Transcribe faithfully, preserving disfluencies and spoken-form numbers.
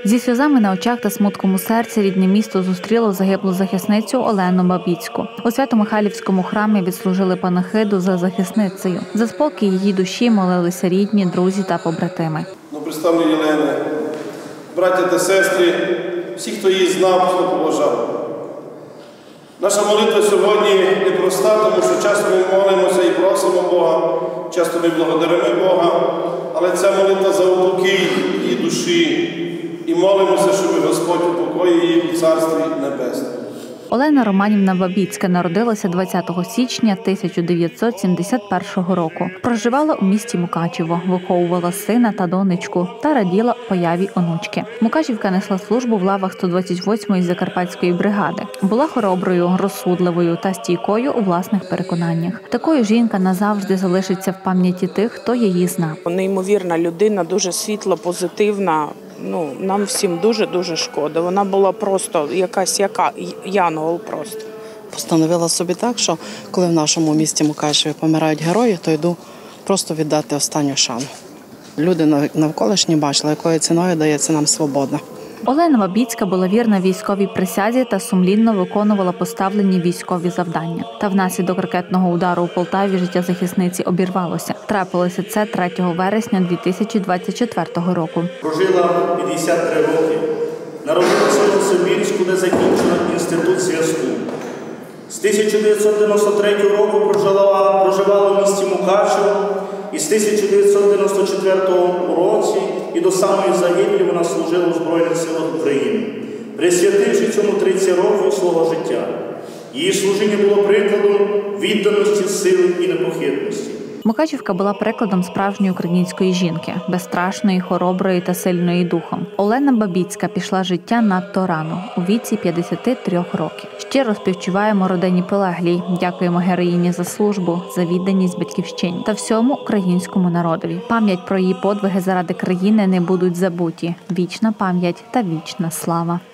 Зі сльозами на очах та смутком у серці рідне місто зустріло загиблу захисницю Олену Бабіцьку. У Свято-Михайлівському храмі відслужили панахиду за захисницею. За спокій її душі молилися рідні, друзі та побратими. Представлю Єлени, браття та сестри, всі, хто її знав, хто поважав. Наша молитва сьогодні непроста, тому що часто ми молимося і просимо Бога, часто ми благодаримо Бога, але ця молитва за упокій її душі. І молимося, щоб Господь упокоїв її у Царстві Небесному. Олена Романівна Бабіцька народилася двадцятого січня тисяча дев'ятсот сімдесят першого року. Проживала у місті Мукачево, виховувала сина та донечку та раділа появі онучки. Мукачівка несла службу в лавах сто двадцять восьмої Закарпатської бригади. Була хороброю, розсудливою та стійкою у власних переконаннях. Такою жінка назавжди залишиться в пам'яті тих, хто її знав. Неймовірна людина, дуже світла, позитивна. Ну, нам всім дуже-дуже шкода. Вона була просто якась яка янгол просто. Постановила собі так, що коли в нашому місті Мукачеві помирають герої, то йду просто віддати останню шану. Люди навколишні бачили, якою ціною дається нам свобода. Олена Бабіцька була вірна військовій присязі та сумлінно виконувала поставлені військові завдання. Та внаслідок ракетного удару у Полтаві життя захисниці обірвалося. Трапилося це третього вересня дві тисячі двадцять четвертого року. Прожила п'ятдесят три роки. Народилася у Новосибірську, де закінчила інститут зв'язку. З тисяча дев'ятсот дев'яносто третього року проживала, проживала в місті Мукачево. І з тисяча дев'ятсот дев'яносто четвертого році і до самої загибелі вона служила у Збройних силах України, присвятивши цьому тридцять років свого життя. Її служіння було прикладом відданості, сили і непохитності. Мукачівка була прикладом справжньої української жінки, безстрашної, хороброї та сильної духом. Олена Бабіцька пішла життя надто рано, у віці п'ятдесят три роки. Щиро співчуваємо родині полеглій, дякуємо героїні за службу, за відданість батьківщині та всьому українському народові. Пам'ять про її подвиги заради країни не будуть забуті. Вічна пам'ять та вічна слава.